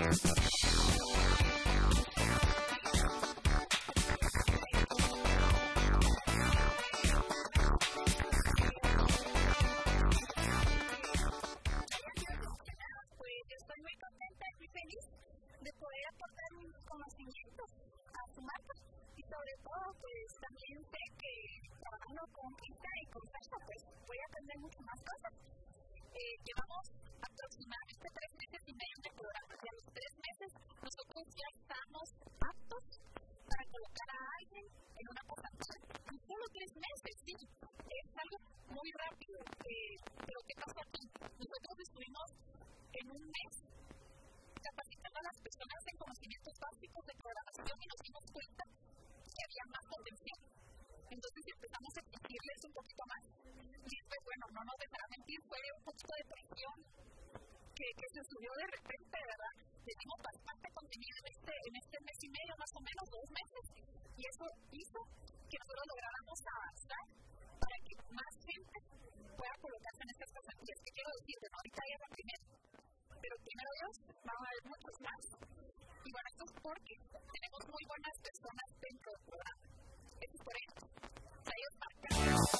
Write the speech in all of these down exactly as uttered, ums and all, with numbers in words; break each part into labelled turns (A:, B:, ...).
A: conocimientos a su marca y sobre todo pues también sé que trabajando con Krista y con Sasha pues voy a aprender mucho más cosas. Eh, llevamos aproximadamente tres meses y medio de programa y a los tres meses nosotros ya estamos aptos para colocar a alguien en una pasantía en solo tres meses, sí, es algo muy rápido, eh, pero ¿qué pasa aquí? Nosotros estuvimos en un mes capacitando a las personas en conocimientos básicos de programación y nos dimos cuenta que había más potencial. Entonces empezamos a exigirles un poquito más. Y después, bueno, no nos dejará mentir, fue un poquito de presión que, que se subió de repente, ¿verdad? Le dimos bastante contenido en este, en este mes y medio, más o menos, dos meses. Y eso hizo que nosotros lográramos avanzar para que más gente pueda colocarse en estas pasantías. ¿Qué quiero decir? Bueno, ahorita ya es la primera. Pero primero Dios, van a haber muchos más. Y bueno, esto es porque tenemos muy buenas personas dentro del programa. Eso es por eso. Ellos marcan.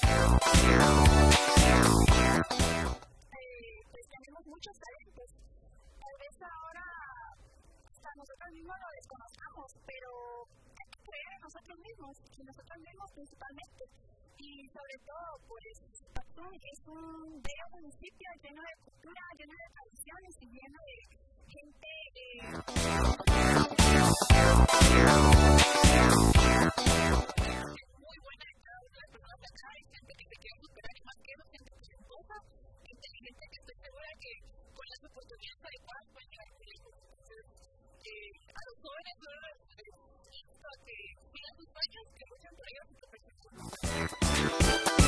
A: Eh, pues tenemos muchos talentos. Tal vez ahora hasta nosotros mismos lo desconozcamos, pero hay que creer en nosotros mismos, y nosotros mismos principalmente. Y sobre todo, pues, Pacún es un bello municipio lleno de cultura, lleno de tradiciones y lleno de gente eh, muy buena en cada una de las personas de acá. Hay gente que se quiere superar y más que eso, gente talentosa, inteligente, que estoy segura que con las oportunidades adecuadas pueden llegar muy lejos. Entonces, eh, a los jóvenes yo les invito a que sigan sus sueños, que luchen por ellos y que persisten.